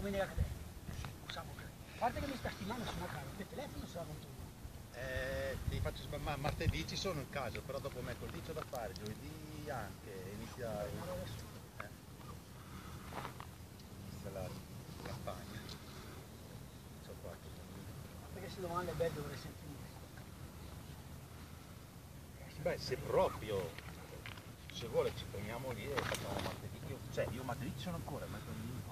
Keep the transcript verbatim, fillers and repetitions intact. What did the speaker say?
venire a vedere. Possiamo credere. A parte che mi sta stimando su una casa, il telefono sarà molto buono. Eh, ti faccio ma martedì ci sono in casa, però dopo metto lì c'è da fare, giovedì anche, inizia, eh, inizia la campagna. So quattro. Perché se domanda è bello dovrei sentire. Beh, se proprio, se vuole ci prendiamo lì e facciamo martedì, io, cioè io martedì ci sono ancora, metto lì.